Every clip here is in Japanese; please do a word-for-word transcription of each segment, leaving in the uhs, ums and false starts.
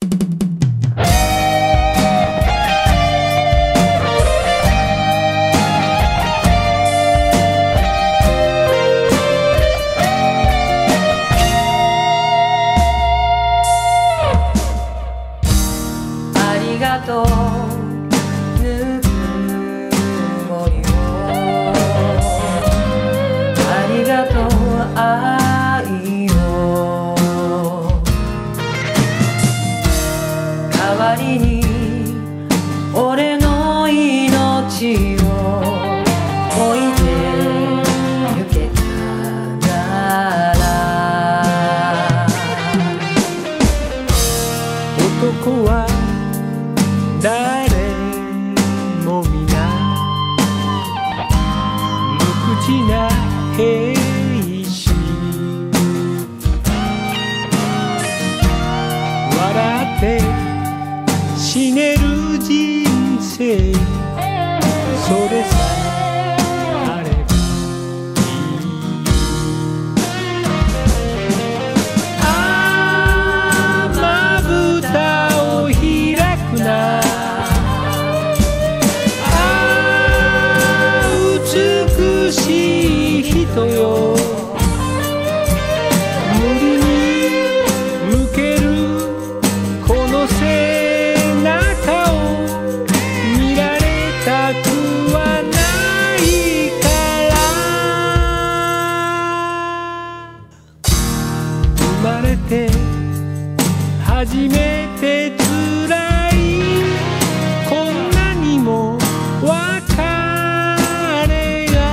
ありがとうぬくもりを、ありがとう愛を、代わりに俺の命を置いてゆけたなら、 男は誰も皆無口な兵士、笑って死ねる人生、それさえあればいい。ああまぶたを開くな、美しい人よ、無理に向けるこの背中を見られたくはないから、生まれて初めて辛いこんなにも別れが、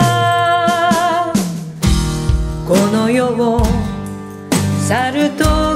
この世を去ると